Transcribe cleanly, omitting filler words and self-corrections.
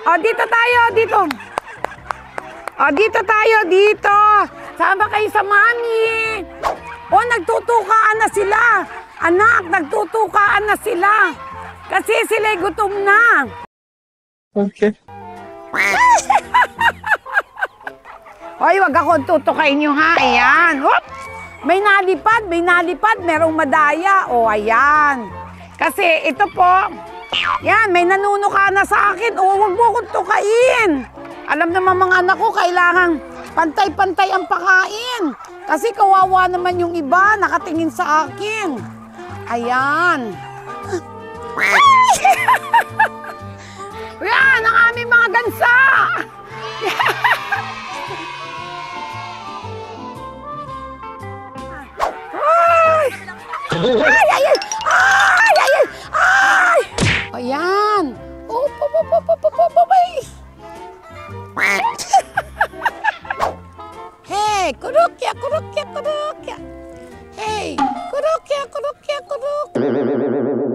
O, dito tayo, dito. O, dito tayo, dito. Sama kayo sa mami. O, nagtutukaan na sila. Anak, nagtutukaan na sila. Kasi sila'y gutom na. Okay. Hoy, wag akong tutukain nyo ha. Ayan. Whoop! May nalipad, merong madaya. O, ayan. Kasi ito po, yan, may nanunuka na sa akin. O, wag mo akong tukain. Alam naman mga anak ko, kailangan pantay-pantay ang pakain. Kasi kawawa naman yung iba, nakatingin sa akin. Ayan. Yan, ang aming mga gansa. Ay! Ay, ay, ay! Ay, ay, ay! Ay! Ayan! Oh, hey, kurukya, kurukya, kurukya! Hey, kurukya, kurukya, kurukya!